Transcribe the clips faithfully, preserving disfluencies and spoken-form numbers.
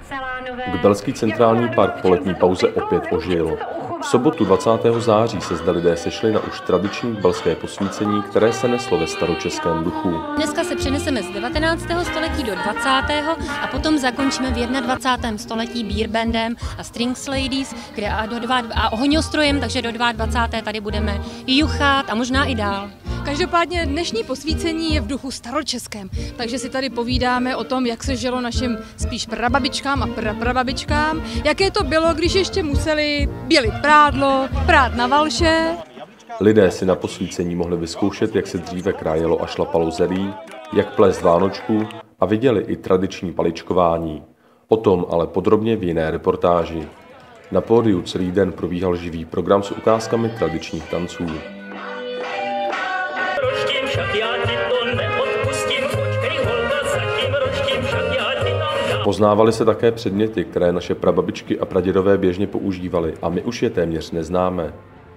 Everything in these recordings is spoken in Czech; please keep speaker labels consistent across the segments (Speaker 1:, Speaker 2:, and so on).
Speaker 1: Kbelský centrální park po letní pauze opět ožil. V sobotu dvacátého září se zde lidé sešli na už tradiční kbelské posvícení, které se neslo ve staročeském duchu.
Speaker 2: Dneska se přeneseme z devatenáctého století do dvacátého a potom zakončíme v dvacátém prvním století beer bandem a strings ladies, kde a, do dva, a ohňostrojem, takže do dvacátého druhého tady budeme juchat a možná i dál.
Speaker 3: Každopádně dnešní posvícení je v duchu staročeském, takže si tady povídáme o tom, jak se žilo našim spíš prababičkám a praprababičkám, jaké to bylo, když ještě museli bělit prádlo, prát na valše.
Speaker 1: Lidé si na posvícení mohli vyzkoušet, jak se dříve krájelo a šlapalo zelí, jak plést vánočku a viděli i tradiční paličkování. O tom ale podrobně v jiné reportáži. Na pódiu celý den probíhal živý program s ukázkami tradičních tanců. Poznávaly se také předměty, které naše prababičky a pradědové běžně používali a my už je téměř neznáme.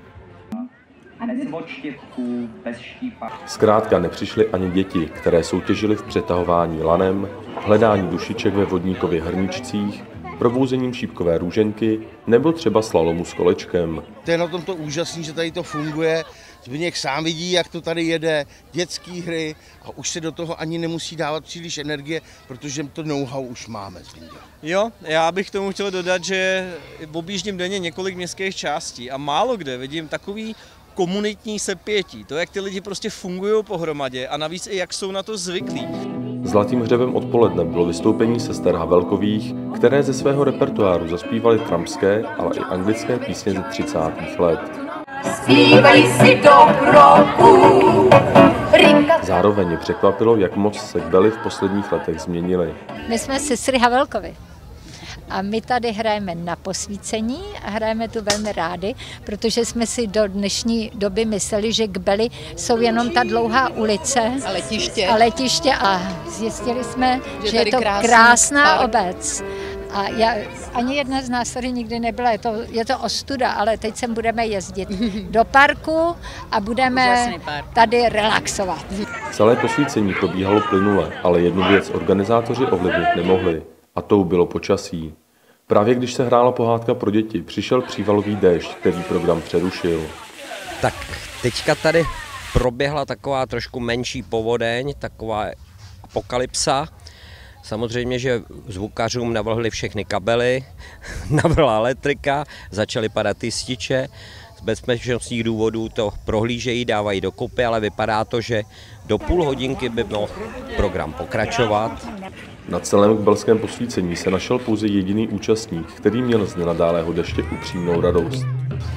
Speaker 1: Zkrátka nepřišly ani děti, které soutěžily v přetahování lanem, hledání dušiček ve vodníkově hrníčcích, probouzením šípkové růženky nebo třeba slalomu s kolečkem.
Speaker 4: To je na tom to úžasné, že tady to funguje. Zbyněk sám vidí, jak to tady jede, dětské hry a už se do toho ani nemusí dávat příliš energie, protože to know-how už máme. Zbyněk.
Speaker 5: Jo, já bych tomu chtěl dodat, že objíždím denně několik městských částí a málo kde vidím takový komunitní sepětí. To, jak ty lidi prostě fungují pohromadě a navíc i jak jsou na to zvyklí.
Speaker 1: Zlatým hřebem odpoledne bylo vystoupení sester Havelkových, které ze svého repertoáru zaspívaly trampské, ale i anglické písně ze třicátých let.
Speaker 6: Si do kroku.
Speaker 1: Zároveň je překvapilo, jak moc se kbely v posledních letech změnily.
Speaker 7: My jsme sestry Havelkovy. A my tady hrajeme na posvícení a hrajeme tu velmi rádi, protože jsme si do dnešní doby mysleli, že kbely jsou jenom ta dlouhá ulice
Speaker 8: a letiště
Speaker 7: a, letiště a zjistili jsme, že, že je to
Speaker 8: krásný
Speaker 7: krásná
Speaker 8: park.
Speaker 7: Obec. A já, ani jedna z nás tady nikdy nebyla, je to, je to ostuda, ale teď sem budeme jezdit do parku a budeme tady relaxovat.
Speaker 1: Celé posvícení probíhalo plynule, ale jednu věc organizátoři ovlivnit nemohli. A tou bylo počasí. Právě když se hrála pohádka pro děti, přišel přívalový déšť, který program přerušil.
Speaker 9: Tak teďka tady proběhla taková trošku menší povodeň, taková apokalypsa. Samozřejmě, že zvukařům navrhli všechny kabely, navrhla elektrika, začaly padat jističe. Z bezpečnostních důvodů to prohlížejí, dávají dokupy, ale vypadá to, že do půl hodinky by mohl program pokračovat.
Speaker 1: Na celém kbelském posvícení se našel pouze jediný účastník, který měl z nenadálého deště upřímnou radost.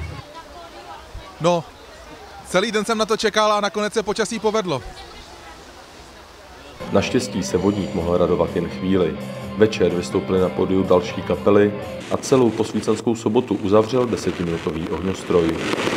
Speaker 10: No, celý den jsem na to čekal a nakonec se počasí povedlo.
Speaker 1: Naštěstí se vodník mohl radovat jen chvíli. Večer vystoupily na pódiu další kapely a celou posvícenskou sobotu uzavřel desetiminutový ohňostroj.